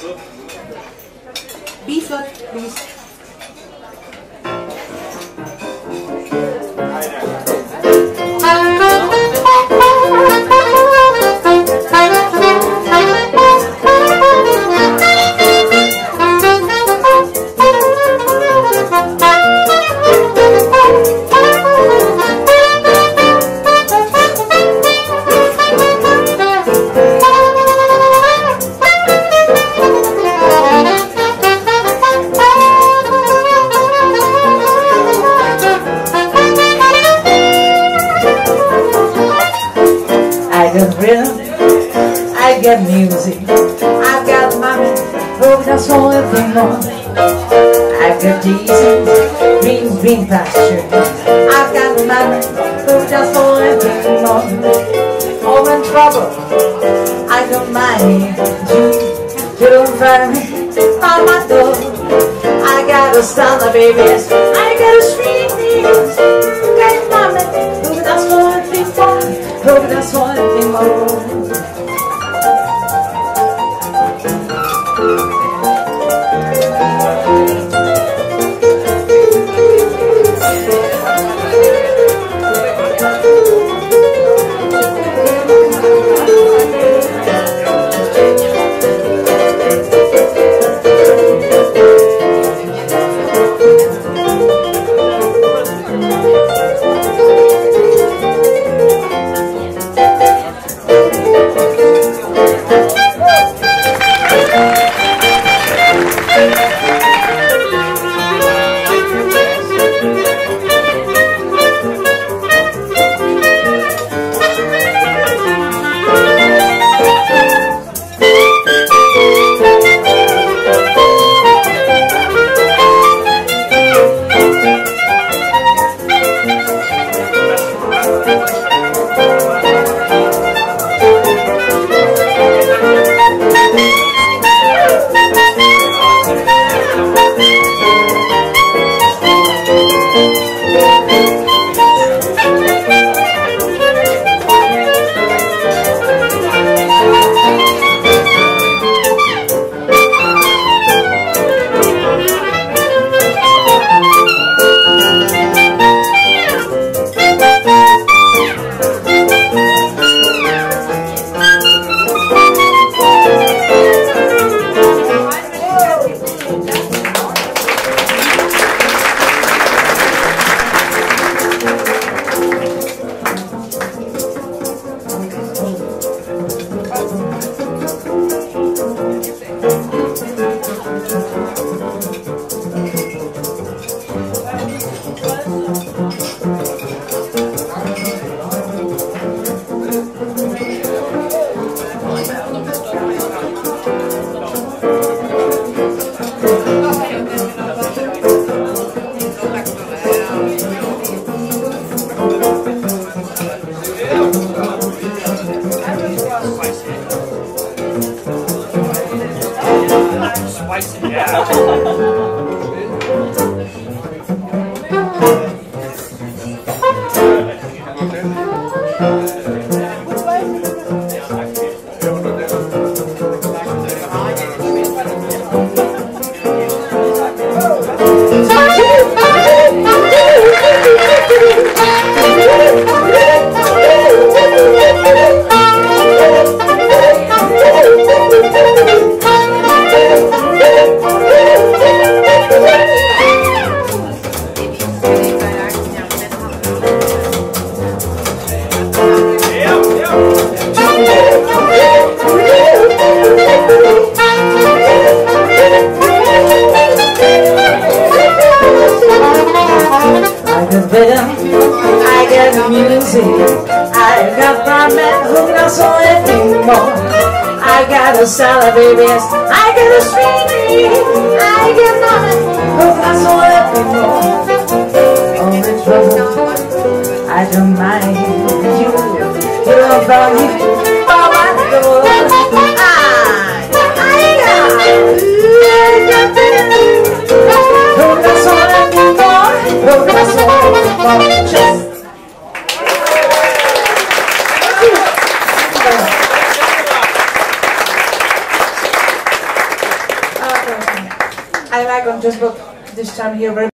B flat, please. I got music, I've got money, oh that's all I think on. I've got Jesus, green pasture, I've got money, oh that's all I think on. Oh, in trouble, I don't mind you don't find me on my door. I got a star, babies, I got a sweet news, got money, oh that's all I think on, oh that's all I think on. I got music, I got my man who knows all anymore. I got a salad, babies, I got a sweetie, I get money who knows all anymore. Only trouble, I don't mind you don't find me by my door. Who knows all anymore, who knows all anymore. Just I like on Facebook this time here very